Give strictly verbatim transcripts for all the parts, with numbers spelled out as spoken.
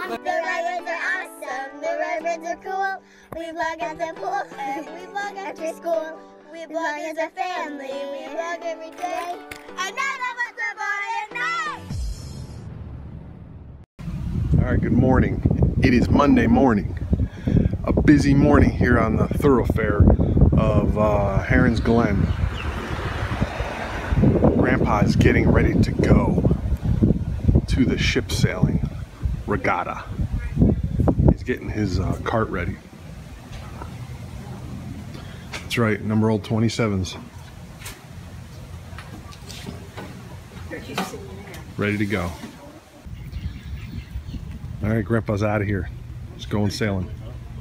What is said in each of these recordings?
The Ryebreads are awesome. The Ryebreads are cool. We vlog at the pool and we vlog after school. We vlog as a family. We vlog every day. And none of us are born at night. All right, good morning. It is Monday morning. A busy morning here on the thoroughfare of uh, Heron's Glen. Grandpa is getting ready to go to the ship sailing regatta. He's getting his uh, cart ready. That's right, number old twenty-sevens. Ready to go. All right, Grandpa's out of here. He's going sailing.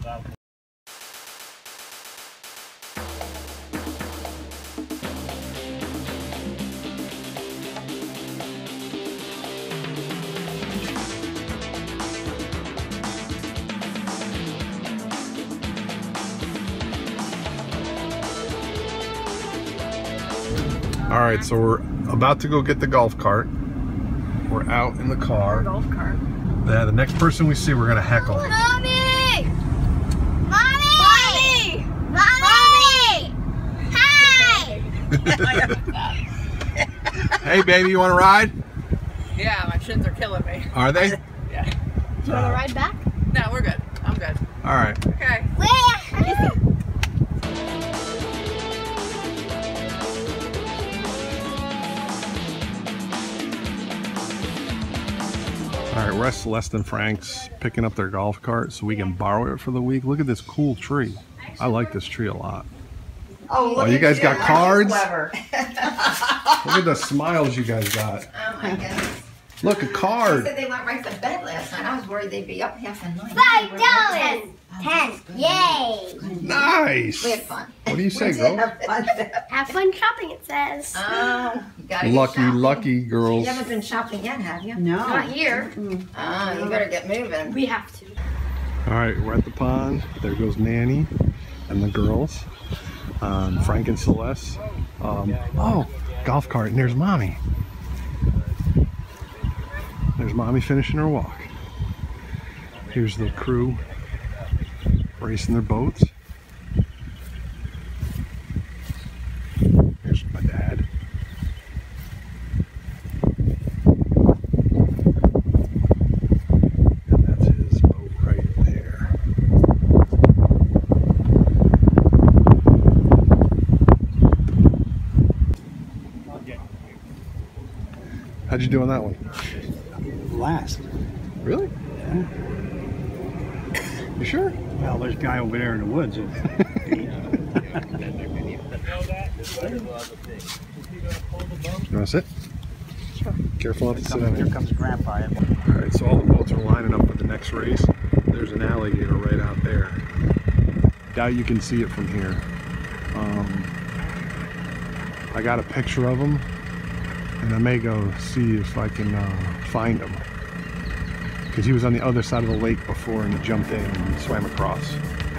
All right, so we're about to go get the golf cart. We're out in the car. Golf cart. Yeah, the next person we see, we're gonna heckle. Mommy! Mommy! Mommy! Mommy! Hi! Hey, baby, you want to ride? Yeah, my shins are killing me. Are they? Yeah. Do you want to ride back? No, we're good. I'm good. All right. Okay. Where? All right, we're at Celeste and Frank's picking up their golf cart so we can borrow it for the week. Look at this cool tree. I like this tree a lot. Oh, look Oh, you at guys got Aren't cards? Clever. Look at the smiles you guys got. Oh my goodness. Look, a They card. said they went right to bed last night. I was worried they'd be up half the night. Five They were right dollars! to bed. Ten! Yay! Nice. We had fun. What do you say, We did girl? have fun. Have fun shopping, it says. Oh, you gotta get Lucky, shopping. lucky You girls. haven't been shopping yet, have you? Not here. Oh, you better get moving. We have to. All right, we're at the pond. There goes Nanny and the girls. Um, Frank and Celeste. Um, oh, golf cart, and there's Mommy. There's Mommy finishing her walk. Here's the crew racing their boats. Here's my dad. And that's his boat right there. How'd you do on that one? Last. Really? Yeah. You sure? Well, there's a guy over there in the woods. You want to sit? Sure. Careful not to Here sit comes, on here it. comes Grandpa. All right, so all the boats are lining up for the next race. There's an alligator right out there. Doubt you can see it from here. Um, I got a picture of him, and I may go see if I can uh, find him. Because he was on the other side of the lake before and he jumped in and swam across.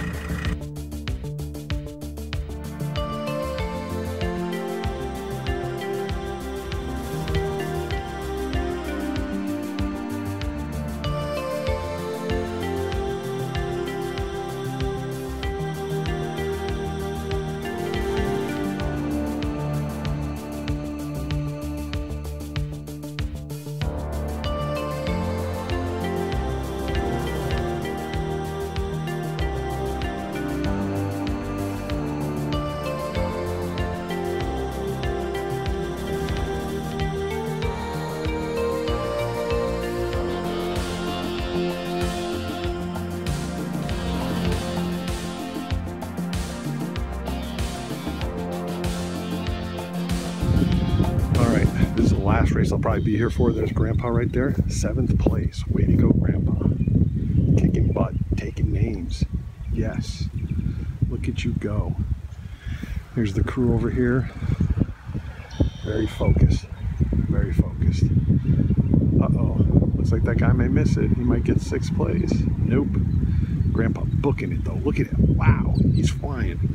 Last race I'll probably be here for. There's Grandpa right there, seventh place. Way to go, Grandpa. Kicking butt, taking names. Yes, look at you go. Here's the crew over here. Very focused, very focused. Uh-oh, looks like that guy may miss it. He might get sixth place. Nope. Grandpa booking it though. Look at it. Wow, he's flying.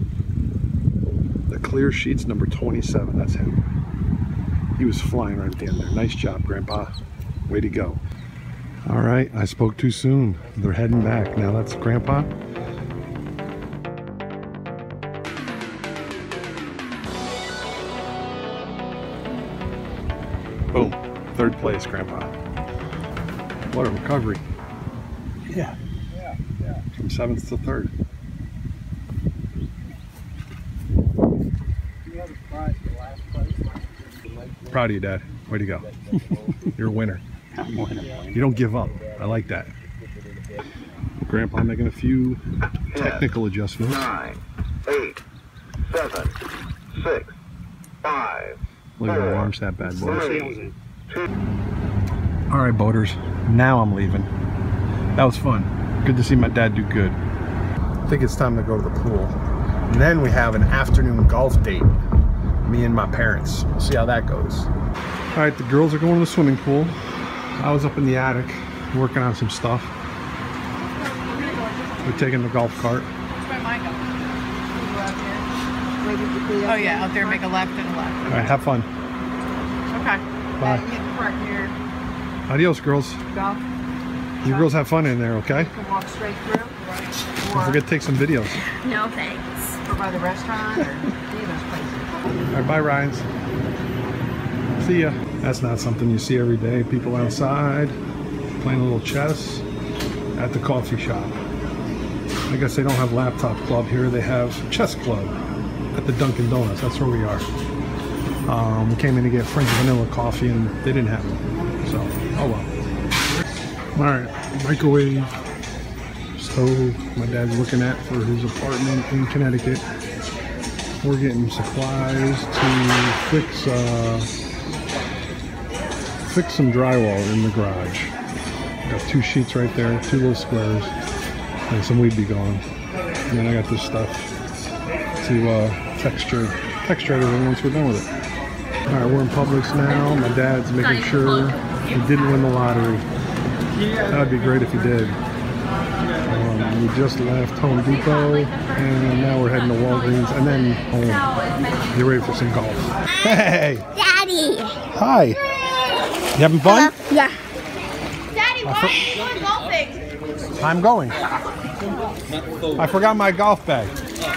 The clear sheet's number twenty-seven. That's him. He was flying right at the end there. Nice job, Grandpa. Way to go. All right, I spoke too soon. They're heading back. Now that's Grandpa. Boom. Third place, Grandpa. What a recovery. Yeah. Yeah. Yeah. From seventh to third. You have a prize for last place. Proud of you, Dad. Way to go. You're a winner. I'm winning. You don't give up. I like that. Grandpa making a few technical adjustments. Nine, eight, seven, six, five. Look at how launch that bad boy. Three, two. All right, boaters. Now I'm leaving. That was fun. Good to see my dad do good. I think it's time to go to the pool. And then we have an afternoon golf date. Me and my parents. We'll see how that goes. All right, the girls are going to the swimming pool. I was up in the attic working on some stuff. We're taking the golf cart. Which way am I going? Oh yeah, out there, make a left and a left. All right, have fun. Okay. Bye. Uh, you hit park near Adios, girls. golf. You girls have fun in there, okay? You can walk straight through. Don't forget to take some videos. No thanks. Or by the restaurant or any of those places. All right, bye, Ryans. See ya. That's not something you see every day. People outside playing a little chess at the coffee shop. I guess they don't have laptop club here. They have chess club at the Dunkin' Donuts. That's where we are. Um, we came in to get French vanilla coffee and they didn't have it. So, oh well. All right, microwave, stove. My dad's looking at for his apartment in Connecticut. We're getting supplies to fix uh, fix some drywall in the garage. Got two sheets right there, two little squares, and some weed be gone. And then I got this stuff to uh, texture texture everything once we're done with it. All right, we're in Publix now. My dad's making sure he didn't win the lottery. That would be great if he did. Um, we just left Home Depot, and now we're heading to Walgreens, and then home. Get ready for some golf. Hey! Daddy! Hi! You having fun? Yeah. Daddy, why are you golfing? I'm going. I forgot my golf bag.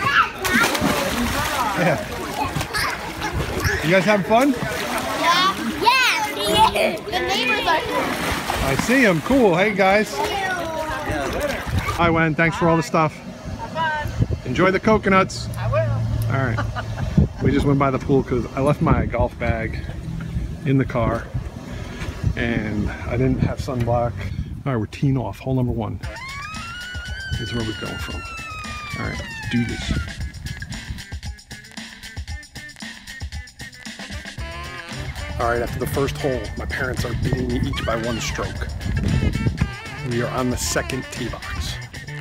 Yeah. You guys having fun? Yeah. Yeah. The neighbors are here. I see them. Cool. Hey, guys. Hi, Wen. Thanks for all the stuff. Have fun. Enjoy the coconuts. I will. All right. We just went by the pool because I left my golf bag in the car and I didn't have sunblock. All right, we're teeing off. Hole number one. This is where we're going from. All right, let's do this. All right, after the first hole, my parents are beating me each by one stroke. We are on the second tee box.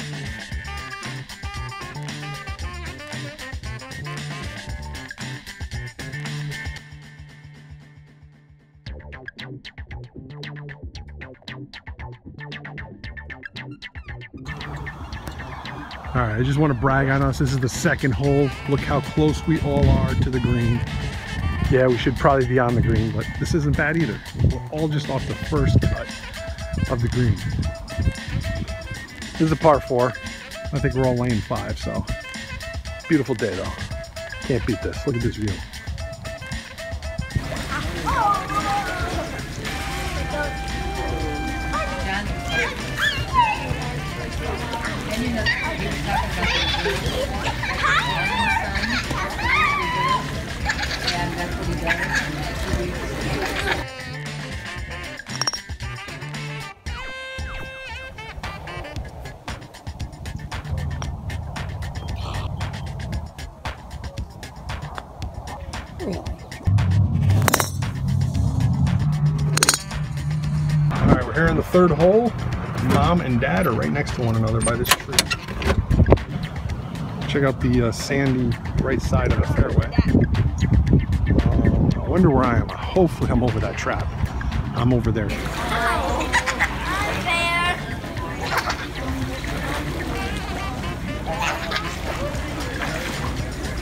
All right, I just want to brag on us. This is the second hole. Look how close we all are to the green. Yeah, we should probably be on the green, but this isn't bad either. We're all just off the first cut of the green. This is a par four. I think we're all lane five, so beautiful day though. Can't beat this. Look at this view. All right, we're here in the third hole. Mom and Dad are right next to one another by this tree. Check out the uh, sandy right side of the fairway. Uh, I wonder where I am. Hopefully I'm over that trap. I'm over there.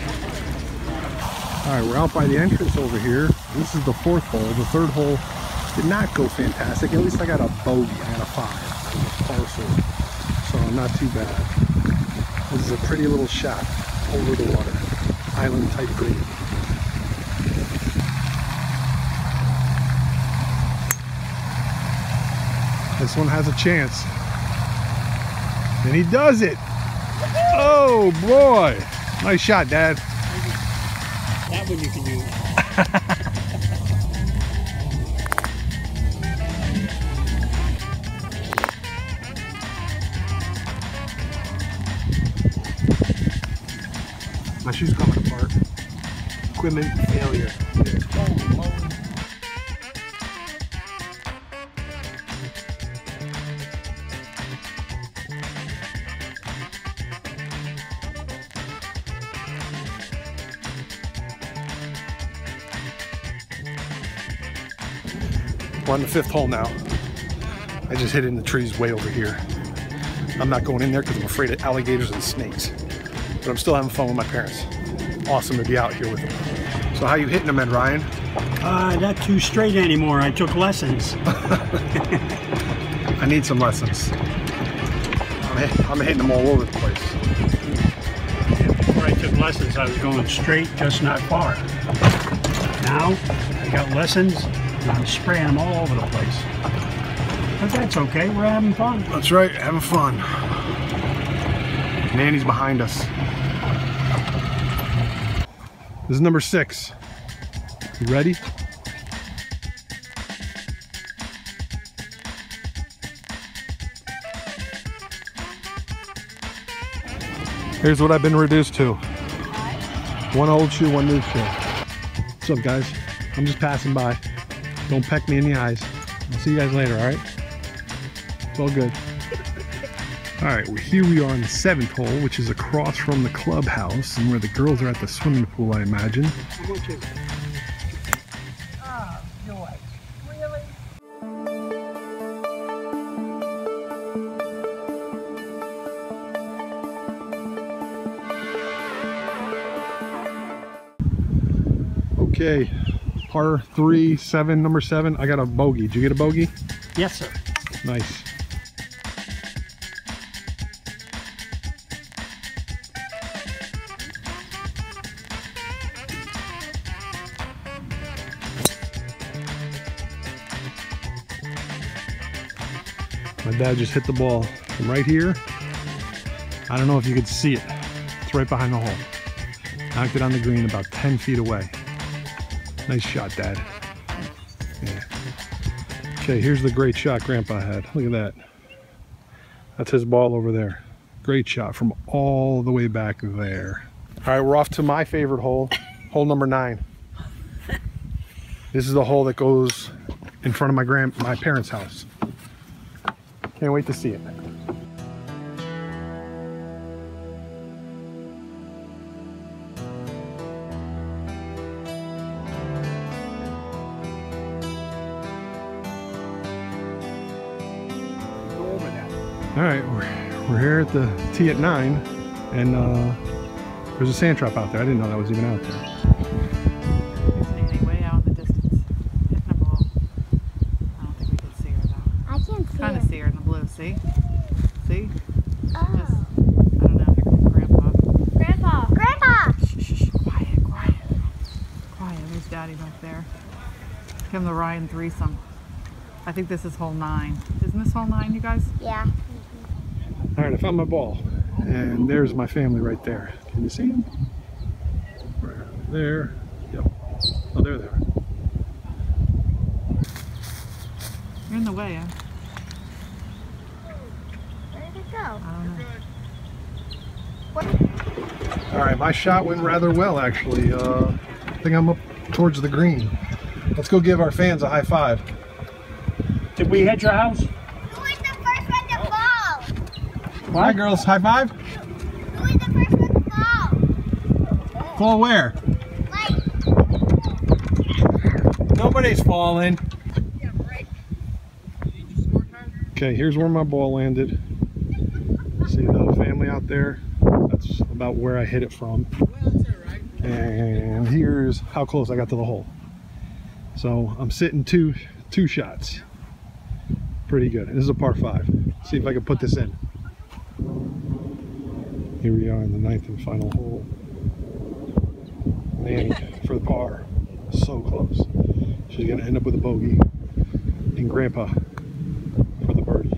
All right, we're out by the entrance over here. This is the fourth hole. The third hole Did not go fantastic. At least I got a bogey. I got a five. It was a par four. So not too bad. This is a pretty little shot over the water. Island type green. This one has a chance. And he does it. Oh boy. Nice shot, Dad. That one you can use. My shoe's coming apart. Equipment failure. We're on the fifth hole now. I just hit it in the trees way over here. I'm not going in there because I'm afraid of alligators and snakes. But I'm still having fun with my parents. Awesome to be out here with them. So how you hitting them, Ed Ryan? Uh, not too straight anymore. I took lessons. I need some lessons. I'm, I'm hitting them all over the place. Yeah, before I took lessons, I was going straight, just not far. Now, I got lessons, and I'm spraying them all over the place. But that's okay. We're having fun. That's right, having fun. Nanny's behind us. This is number six. You ready? Here's what I've been reduced to. One old shoe, one new shoe. What's up, guys? I'm just passing by. Don't peck me in the eyes. I'll see you guys later, all right? It's all good. All right, well, here we are on the seventh hole, which is across from the clubhouse and where the girls are at the swimming pool, I imagine. Oh, joy. Really? Okay, par three, seven, number seven. I got a bogey. Did you get a bogey? Yes, sir. Nice. My dad just hit the ball from right here. I don't know if you could see it. It's right behind the hole. Knocked it on the green about ten feet away. Nice shot, Dad. Yeah. Okay, here's the great shot Grandpa had. Look at that. That's his ball over there. Great shot from all the way back there. All right, we're off to my favorite hole, hole number nine. This is the hole that goes in front of my grand, my parents' house. Can't wait to see it. All right, we're, we're here at the tee at nine, and uh, there's a sand trap out there. I didn't know that was even out there. Standing way out in the distance, hitting a ball. I don't think we can see her though. I can't see Kind of her. see her in the blue. See? See? Oh. Just, I don't know. Here comes Grandpa. Grandpa! Grandpa! Shh, shh, shh. Quiet, quiet. Quiet. There's Daddy back there. Give him the Ryan threesome. I think this is hole nine. Isn't this hole nine, you guys? Yeah. All right, I found my ball, and there's my family right there. Can you see them? Right there. Yep. Oh, they're there. You're in the way, Em. Where did it go? I don't know. All right, my shot went rather well, actually. Uh, I think I'm up towards the green. Let's go give our fans a high five. Did we hit your house? Who was the first one to fall? Hi, girls. High five. Who was the first one to fall? Fall where? Like, Nobody's falling. Okay, here's where my ball landed. See the family out there? That's about where I hit it from. And here's how close I got to the hole. So I'm sitting two Two shots. Pretty good. This is a par five. See if I can put this in. Here we are in the ninth and final hole. Nanny for the par. So close. She's going to end up with a bogey. And Grandpa for the birdie.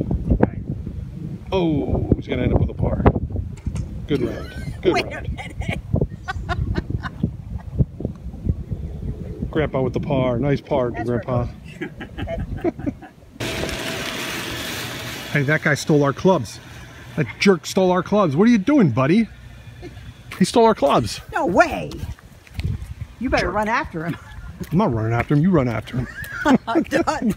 Oh, he's going to end up with a par. Good round. Good Wait round. a minute. Grandpa with the par. Nice par, That's Grandpa. Hey, that guy stole our clubs. That jerk stole our clubs. What are you doing, buddy? He stole our clubs. No way. You better run after him. I'm not running after him. You run after him. I'm done.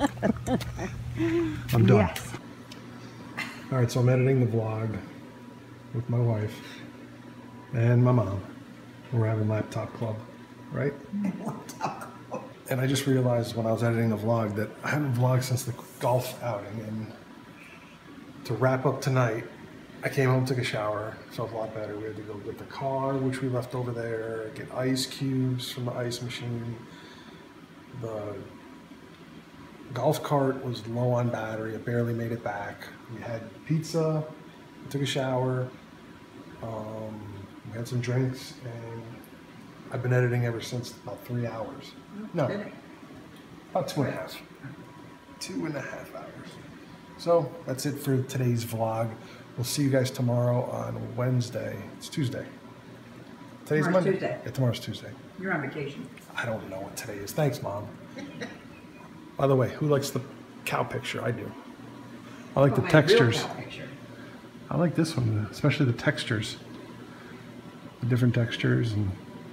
I'm done. Yes. All right, so I'm editing the vlog with my wife and my mom. We're having laptop club, right? And I just realized when I was editing the vlog that I haven't vlogged since the golf outing. And to wrap up tonight, I came home, took a shower, felt a lot better. We had to go get the car, which we left over there, get ice cubes from the ice machine. The golf cart was low on battery. It barely made it back. We had pizza, we took a shower, um, we had some drinks, and I've been editing ever since, about three hours. No, about two and a half. Two and a half hours. So that's it for today's vlog. We'll see you guys tomorrow on Wednesday. It's Tuesday. Today's Tomorrow's Monday. Tuesday. Yeah, tomorrow's Tuesday. You're on vacation. I don't know what today is. Thanks, Mom. By the way, who likes the cow picture? I do. I like Oh, the my real textures. cow picture. I like this one, especially the textures. The different textures, and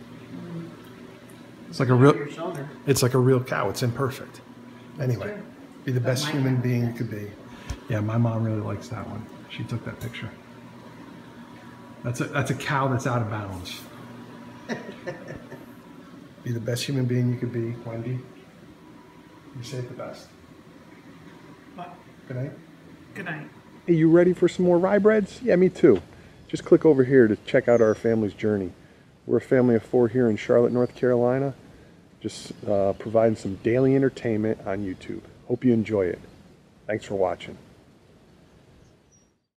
it's like a real. Your shoulder. It's like a real cow. It's imperfect. Anyway, true. be the But best mine human have being you this. could be. Yeah, my mom really likes that one. She took that picture. That's a that's a cow that's out of bounds. Be the best human being you could be, Wendy. You say it the best. What? Good night. Good night. Hey, you ready for some more Ryebreads? Yeah, me too. Just click over here to check out our family's journey. We're a family of four here in Charlotte, North Carolina. Just uh, providing some daily entertainment on YouTube. Hope you enjoy it. Thanks for watching.